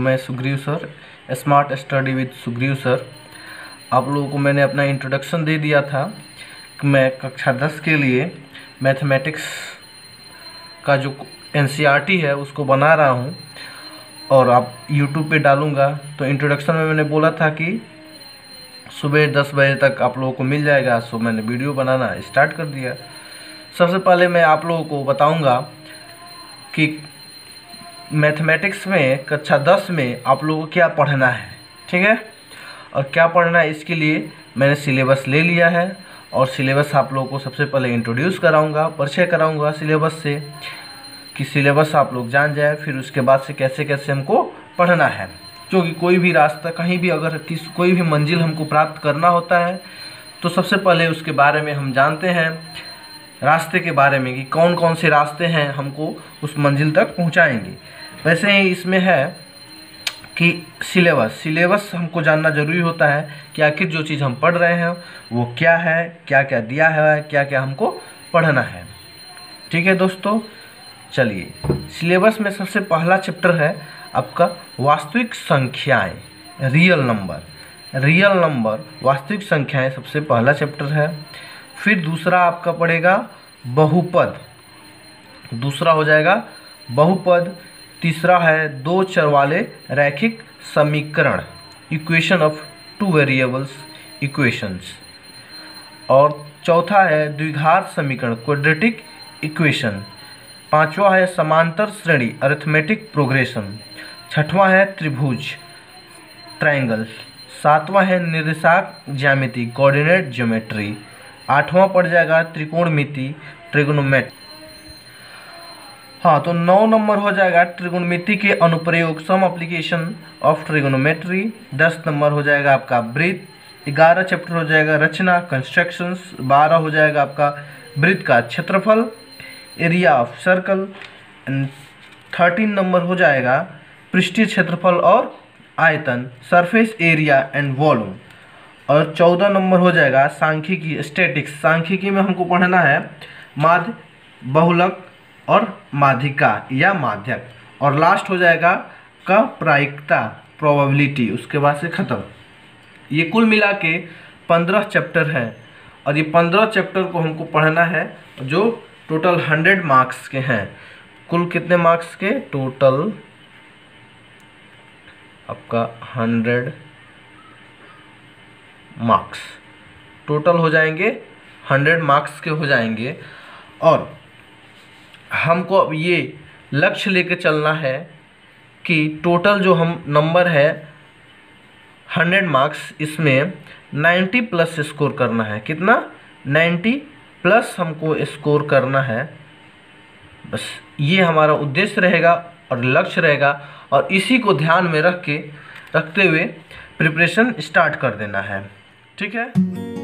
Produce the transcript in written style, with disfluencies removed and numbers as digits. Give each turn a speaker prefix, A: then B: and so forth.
A: मैं Sugreev sir, smart study with Sugreev sir. आप लोगों को मैंने अपना इंट्रोडक्शन दे दिया था कि मैं कक्षा 10 के लिए मैथमेटिक्स का जो एनसीईआरटी है उसको बना रहा हूँ और आप यूट्यूब पे डालूँगा। तो इंट्रोडक्शन में मैंने बोला था कि सुबह 10 बजे तक आप लोगों को मिल जाएगा, सो मैंने वीडियो बनाना स्टार्ट कर दिया। सबसे पहले मैं आप लोगों को बताऊंगा कि मैथमेटिक्स में कक्षा 10 में आप लोगों को क्या पढ़ना है, ठीक है। और क्या पढ़ना है इसके लिए मैंने सिलेबस ले लिया है और सिलेबस आप लोगों को सबसे पहले इंट्रोड्यूस कराऊंगा, परिचय कराऊंगा सिलेबस से कि सिलेबस आप लोग जान जाए, फिर उसके बाद से कैसे कैसे हमको पढ़ना है। क्योंकि कोई भी रास्ता कहीं भी अगर कोई भी मंजिल हमको प्राप्त करना होता है तो सबसे पहले उसके बारे में हम जानते हैं, रास्ते के बारे में कि कौन कौन से रास्ते हैं हमको उस मंजिल तक पहुंचाएंगे। वैसे ही इसमें है कि सिलेबस हमको जानना ज़रूरी होता है कि आखिर जो चीज़ हम पढ़ रहे हैं वो क्या है, क्या क्या दिया है, क्या क्या हमको पढ़ना है। ठीक है दोस्तों, चलिए सिलेबस में सबसे पहला चैप्टर है आपका वास्तविक संख्याएं, रियल नंबर वास्तविक संख्याएं सबसे पहला चैप्टर है। फिर दूसरा आपका पड़ेगा बहुपद, दूसरा हो जाएगा बहुपद। तीसरा है दो चर वाले रैखिक समीकरण, equation of two variables equations. और चौथा है द्विघात समीकरण, क्वाड्रेटिक इक्वेशन। पांचवा है समांतर श्रेणी, अरिथमेटिक प्रोग्रेशन। छठवां है त्रिभुज, ट्रायंगल। सातवां है निर्देशांक ज्यामिति, कोऑर्डिनेट ज्योमेट्री। आठवां पड़ जाएगा त्रिकोणमिति, ट्रिगोनोमेट्री। हाँ, तो 9 नंबर हो जाएगा त्रिकोणमिति के अनुप्रयोग, some application of trigonometry. 10 number हो जाएगा आपका वृत्त। 11 चैप्टर हो जाएगा रचना, कंस्ट्रक्शंस। 12 हो जाएगा आपका वृत्त का क्षेत्रफल, एरिया ऑफ सर्कल। 13 नंबर हो जाएगा पृष्ठीय क्षेत्रफल और आयतन, सरफेस एरिया एंड वॉल्यूम। और 14 नंबर हो जाएगा सांख्यिकी, स्टैटिक्स। सांख्यिकी में हमको पढ़ना है माध्य, बहुलक और माध्यिका या माध्यक। और लास्ट हो जाएगा का प्रायिकता, प्रोबेबिलिटी, उसके बाद से खत्म। ये कुल मिला के 15 चैप्टर है और ये 15 चैप्टर को हमको पढ़ना है जो टोटल 100 मार्क्स के हैं। कुल कितने मार्क्स के? टोटल आपका 100 मार्क्स टोटल हो जाएंगे, 100 मार्क्स के हो जाएंगे। और हमको अब ये लक्ष्य लेके चलना है कि टोटल जो हम नंबर है 100 मार्क्स, इसमें 90 प्लस स्कोर करना है। कितना? 90 प्लस हमको स्कोर करना है। बस ये हमारा उद्देश्य रहेगा और लक्ष्य रहेगा और इसी को ध्यान में रखते हुए प्रिपरेशन स्टार्ट कर देना है। ठीक है।